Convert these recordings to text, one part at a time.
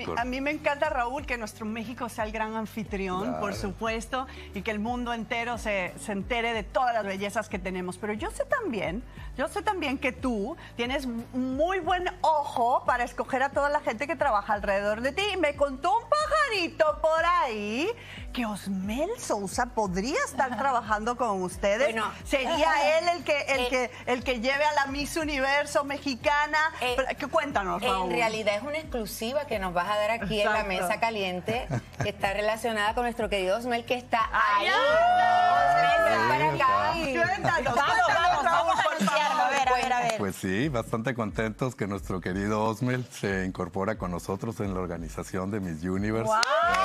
A mí me encanta, Raúl, que nuestro México sea el gran anfitrión, claro, por supuesto, y que el mundo entero se entere de todas las bellezas que tenemos. Pero yo sé también que tú tienes muy buen ojo para escoger a toda la gente que trabaja alrededor de ti. Y me contó un pajarito por ahí que Osmel Sousa podría estar trabajando con ustedes. Bueno, ¿sería él el que lleve a la Miss Universo mexicana? Cuéntanos, Raúl. En realidad es una exclusiva que nos vas a dar aquí, exacto, en la mesa caliente, que está relacionada con nuestro querido Osmel, que está ahí. Osmel, para acá. Cuéntanos, vamos a anunciarlo. A ver. Pues sí, bastante contentos que nuestro querido Osmel se incorpora con nosotros en la organización de Miss Universe. ¡Wow!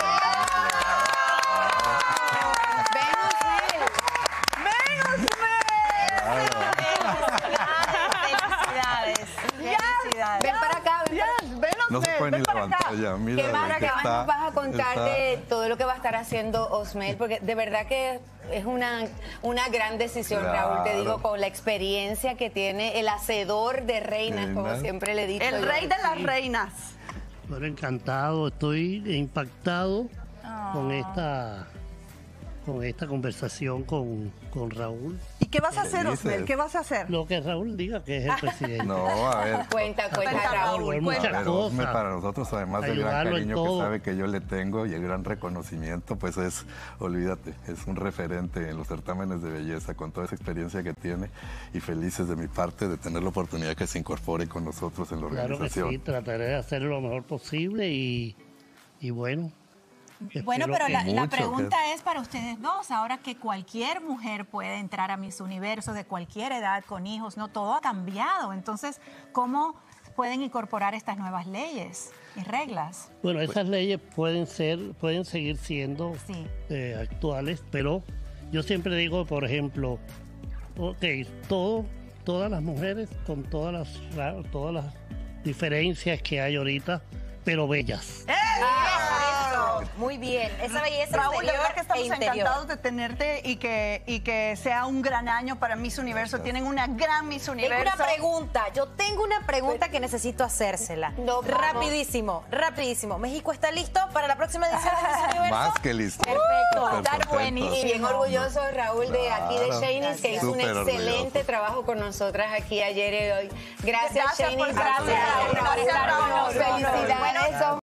Ven para acá, no se puede ni levantar ya. Mira, ¿qué más nos vas a contar de todo lo que va a estar haciendo Osmel? Porque de verdad que es una gran decisión, claro, Raúl, te digo, con la experiencia que tiene el hacedor de reinas, como siempre le he dicho. El rey de las reinas. Bueno, encantado, estoy impactado con esta conversación con Raúl. ¿Y qué vas a hacer, Osmel? ¿Qué vas a hacer? Lo que Raúl diga, que es el presidente. No, a ver. Cuenta, Raúl. Muchas cosas. Para nosotros, además del gran cariño que sabe que yo le tengo y el gran reconocimiento, pues es, olvídate, es un referente en los certámenes de belleza con toda esa experiencia que tiene y felices de mi parte de tener la oportunidad que se incorpore con nosotros en la organización. Claro que sí, trataré de hacerlo lo mejor posible y bueno. Bueno, pero la pregunta es para ustedes dos, ahora que cualquier mujer puede entrar a Miss Universo de cualquier edad, con hijos, no, todo ha cambiado. Entonces, ¿cómo pueden incorporar estas nuevas leyes y reglas? Bueno, esas leyes pueden seguir siendo actuales, pero yo siempre digo, por ejemplo, todas las mujeres con todas las diferencias que hay ahorita, pero bellas. Muy bien, esa belleza Raúl, de verdad que estamos interior. encantados de tenerte y que sea un gran año para Miss Universo. Tienen una gran Miss Universo. Tengo una pregunta que necesito hacérsela. Rapidísimo. ¿México está listo para la próxima edición de Miss Universo? Más que listo. Perfecto, está buenísimo. Y bien orgulloso, Raúl, de aquí de Shanice, que hizo un excelente trabajo con nosotras aquí ayer y hoy. Gracias, Shanice. Gracias, Raúl. Felicidades.